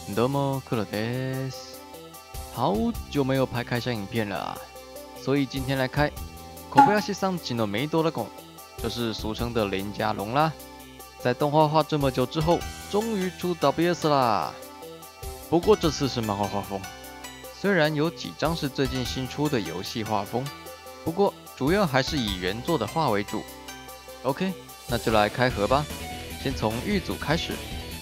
どうもクロです。好久没有拍开箱影片了啊，所以今天来开小林上集の梅多拉贡，就是俗称的林家龙啦。在动画化这么久之后，终于出 WS 啦。不过这次是漫画画风，虽然有几张是最近新出的游戏画风，不过主要还是以原作的画为主。OK， 那就来开盒吧，先从玉组开始。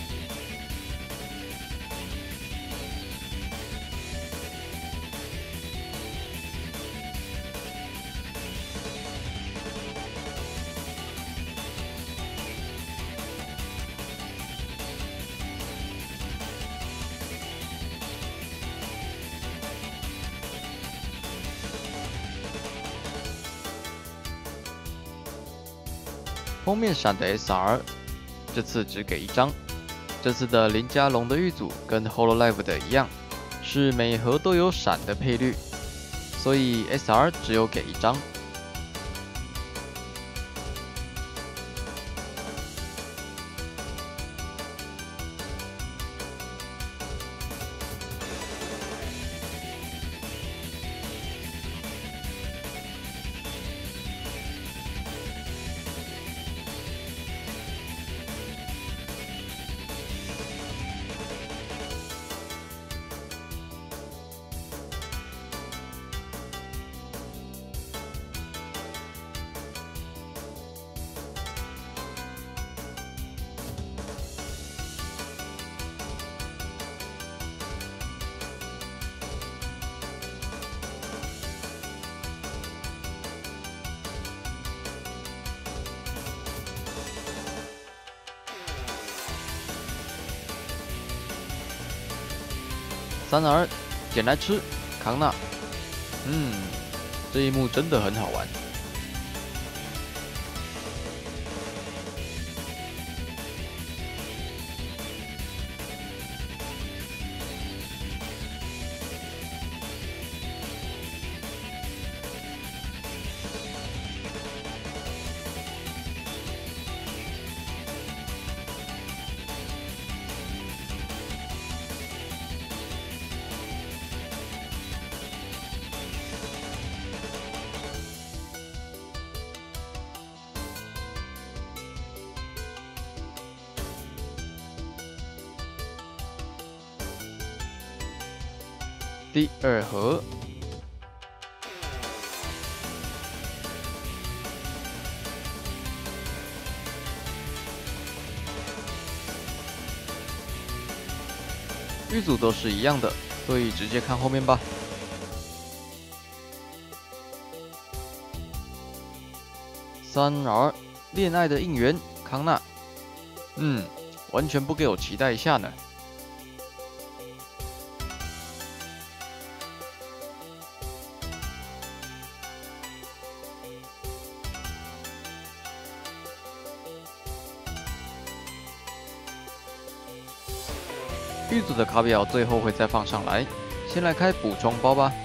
封面闪的 SR， 这次只给一张。这次的林家龙的玉组跟 Hololive 的一样，是每盒都有闪的配率，所以 SR 只有给一张。三儿，捡来吃，康纳。这一幕真的很好玩。第二盒，玉组都是一样的，所以直接看后面吧。三儿，恋爱的应援，康纳。完全不给我期待一下呢。玉组的卡表最后会再放上来，先来开补充包吧。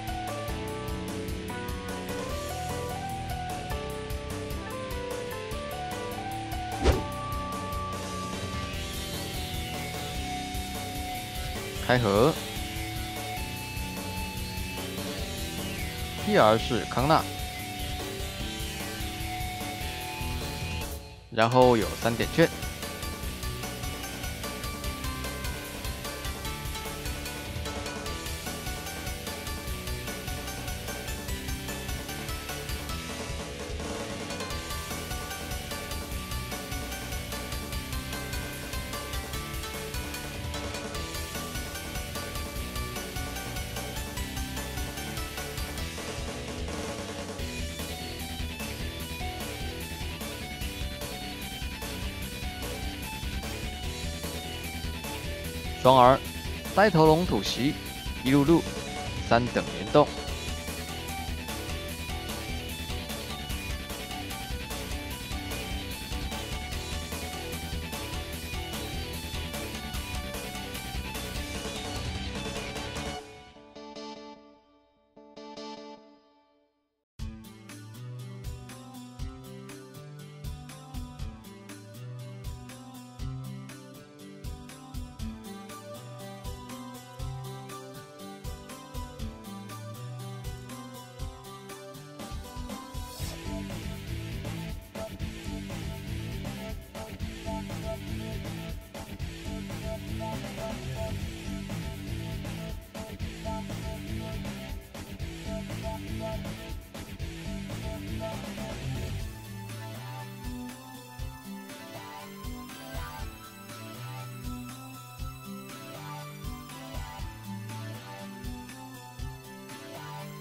开盒 ，PR 是康纳，然后有3点券。双儿，呆头龙吐息，一路路，3等联动。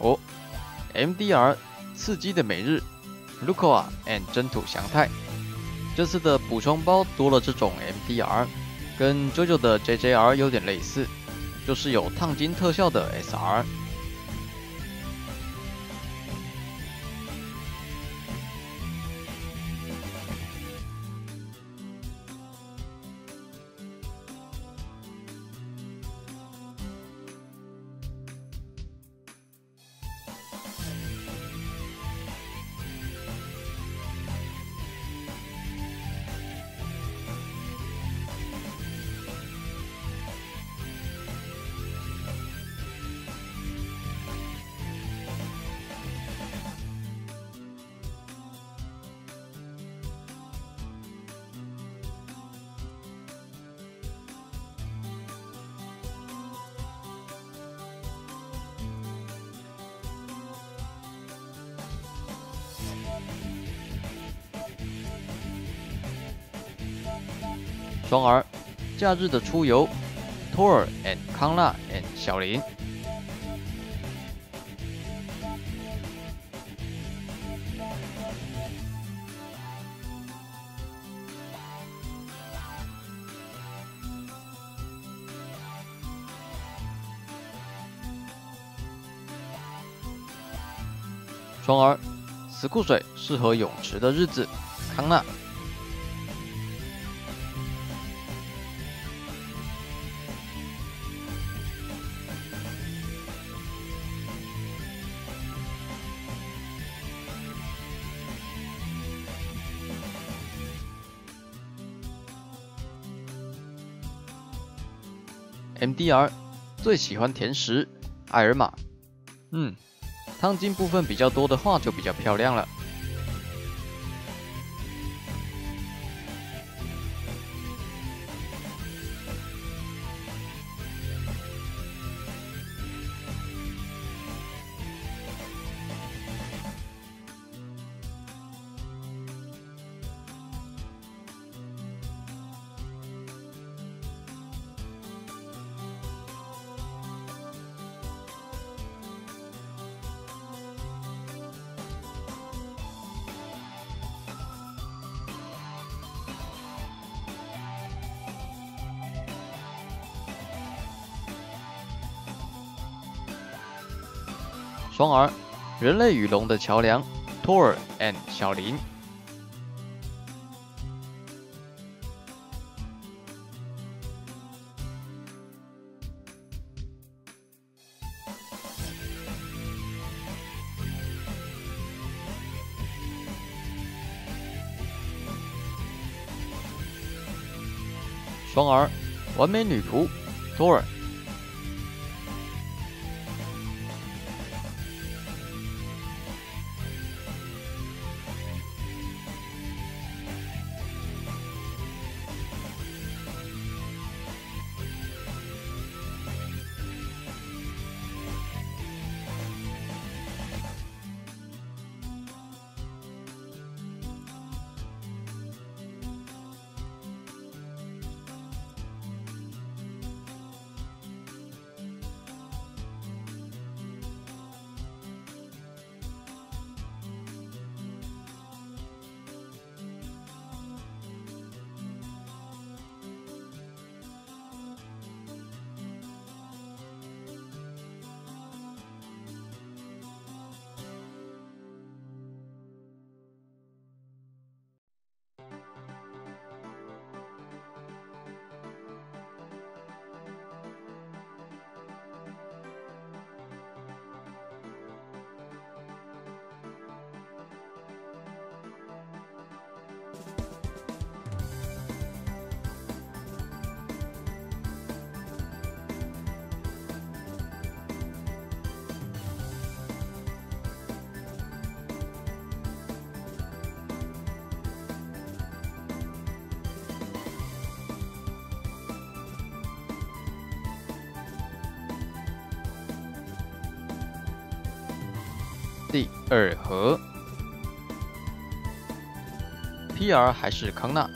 哦 ，MDR 刺激的每日 Lucoa and 真土祥太，这次的补充包多了这种 MDR， 跟 JoJo 的 JJR 有点类似，就是有烫金特效的 SR。双 R， 假日的出游 ，Tor and 康纳 and 小林。双 R， 死库水适合泳池的日子，康纳。MDR 最喜欢甜食，艾尔玛。烫金部分比较多的话就比较漂亮了。双 R， 人类与龙的桥梁 ，Tor and 小林。双 R， 完美女仆 ，Tor。第二盒 ，PR 还是康纳。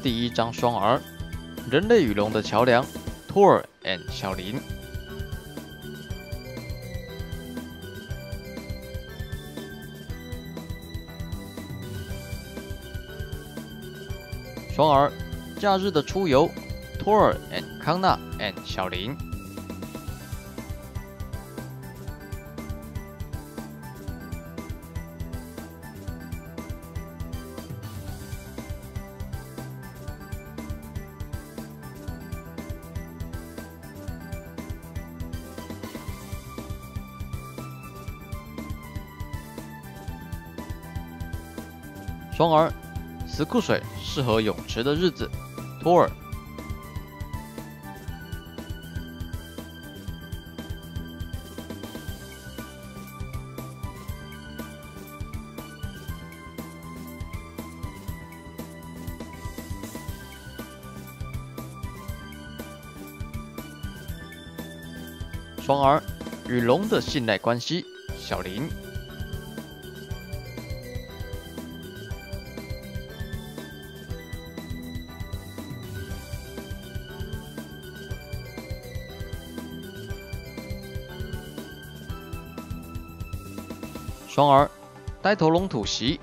第1章双 R， 人类与龙的桥梁 Thor and 小林。双 R， 假日的出游 Thor and 康纳 and 小林。双 R， 死库水适合泳池的日子 Thor。双 R， 与龙的信赖关系小林。双 R， 呆头龙吐息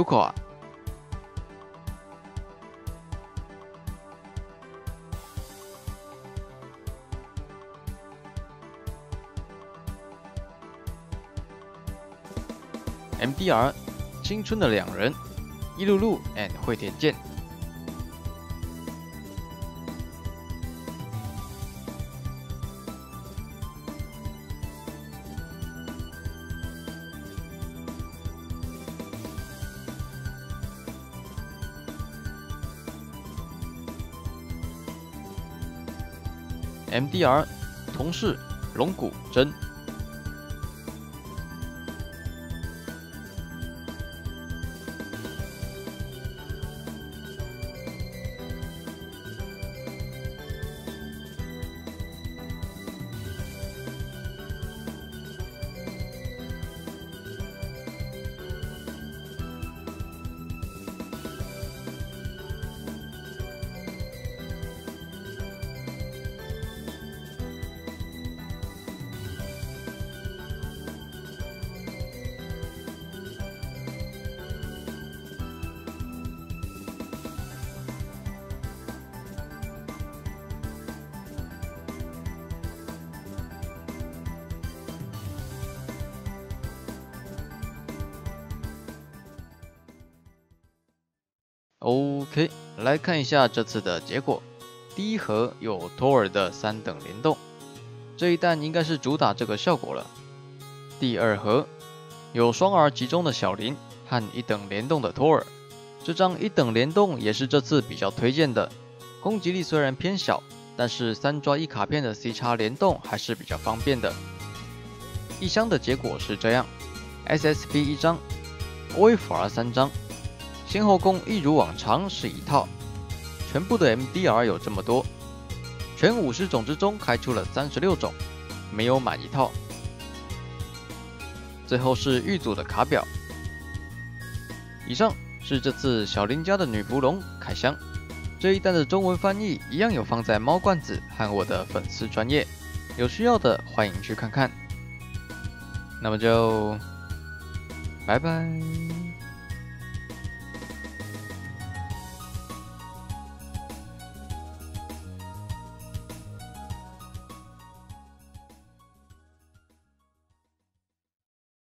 Luca。MDR， 青春的两人，一路路 and 惠田健。MDR， 同事龙骨真。OK， 来看一下这次的结果。第一盒有托尔的3等联动，这一弹应该是主打这个效果了。第二盒有双 R 集中的小林和1等联动的托尔，这张1等联动也是这次比较推荐的。攻击力虽然偏小，但是3抓1卡片的 C 叉联动还是比较方便的。一箱的结果是这样 ：SSP 1张 ，OFR 3张。先后攻一如往常是1套，全部的 MDR 有这么多，全50种之中开出了36种，没有满1套。最后是预组的卡表。以上是这次小林家的女仆龙开箱，这一弹的中文翻译一样有放在猫罐子和我的粉丝专页，有需要的欢迎去看看。那么就拜拜。